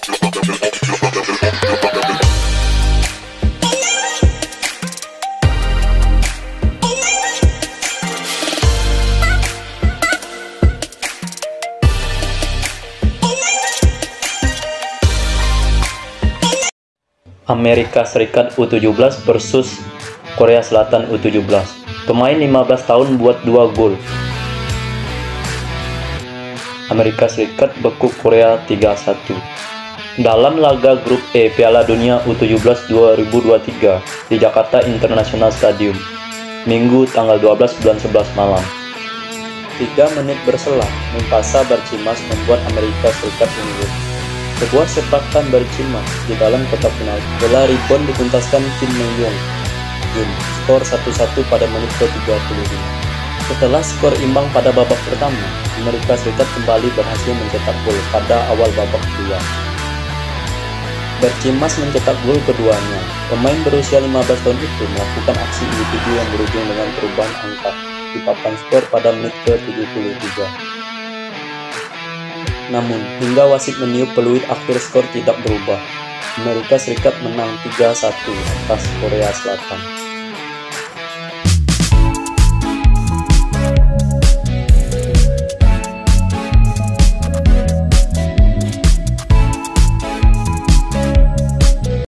Amerika Serikat U17 versus Korea Selatan U17. Pemain 15 tahun buat 2 gol. Amerika Serikat bekuk Korea 3-1. Dalam laga grup E Piala Dunia U17 2023 di Jakarta International Stadium, Minggu tanggal 12 bulan 11 malam. 3 menit berselang, Mempasa Barcimas membuat Amerika Serikat unggul. Sebuah sepakan Barcimas di dalam kotak penalti. Bola rebound dituntaskan Kim Myeong Jun. Skor 1-1 pada menit ke-35. Setelah skor imbang pada babak pertama, Amerika Serikat kembali berhasil mencetak gol pada awal babak kedua. Barcimas mencetak gol keduanya. Pemain berusia 15 tahun itu melakukan aksi individu yang berujung dengan perubahan angka di papan skor pada menit ke-73. Namun, hingga wasit meniup peluit akhir skor tidak berubah. Amerika Serikat menang 3-1 atas Korea Selatan.